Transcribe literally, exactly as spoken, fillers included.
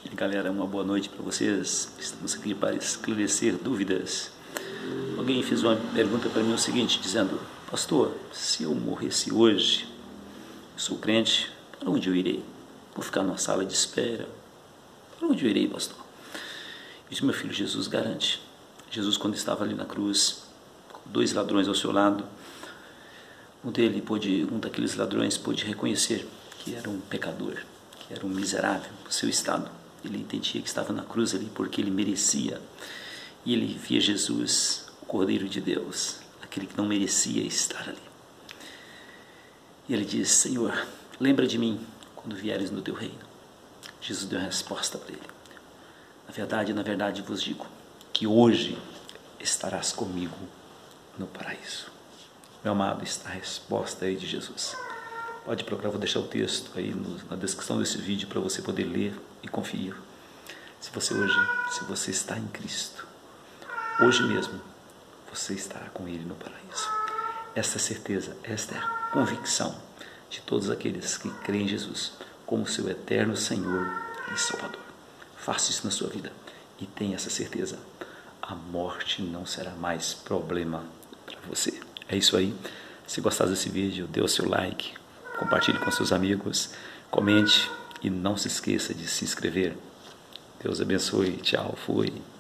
E galera, uma boa noite para vocês. Estamos aqui para esclarecer dúvidas. Alguém fez uma pergunta para mim o seguinte, dizendo: pastor, se eu morresse hoje, eu sou crente, para onde eu irei? Vou ficar numa sala de espera? Para onde eu irei, pastor? E disse: meu filho, Jesus garante. Jesus, quando estava ali na cruz, com dois ladrões ao seu lado, um dele pôde, um daqueles ladrões pôde reconhecer que era um pecador, que era um miserável no seu estado. Ele entendia que estava na cruz ali porque ele merecia. E ele via Jesus, o Cordeiro de Deus, aquele que não merecia estar ali. E ele diz: Senhor, lembra de mim quando vieres no teu reino. Jesus deu a resposta para ele: na verdade, na verdade vos digo que hoje estarás comigo no paraíso. Meu amado, está a resposta aí de Jesus. Pode procurar, vou deixar o texto aí no, na descrição desse vídeo para você poder ler e conferir. Se você hoje, se você está em Cristo, hoje mesmo você estará com Ele no paraíso. Esta certeza, esta é a convicção de todos aqueles que creem em Jesus como seu eterno Senhor e Salvador. Faça isso na sua vida e tenha essa certeza. A morte não será mais problema para você. É isso aí. Se gostar desse vídeo, dê o seu like, compartilhe com seus amigos, comente e não se esqueça de se inscrever. Deus abençoe. Tchau. Fui.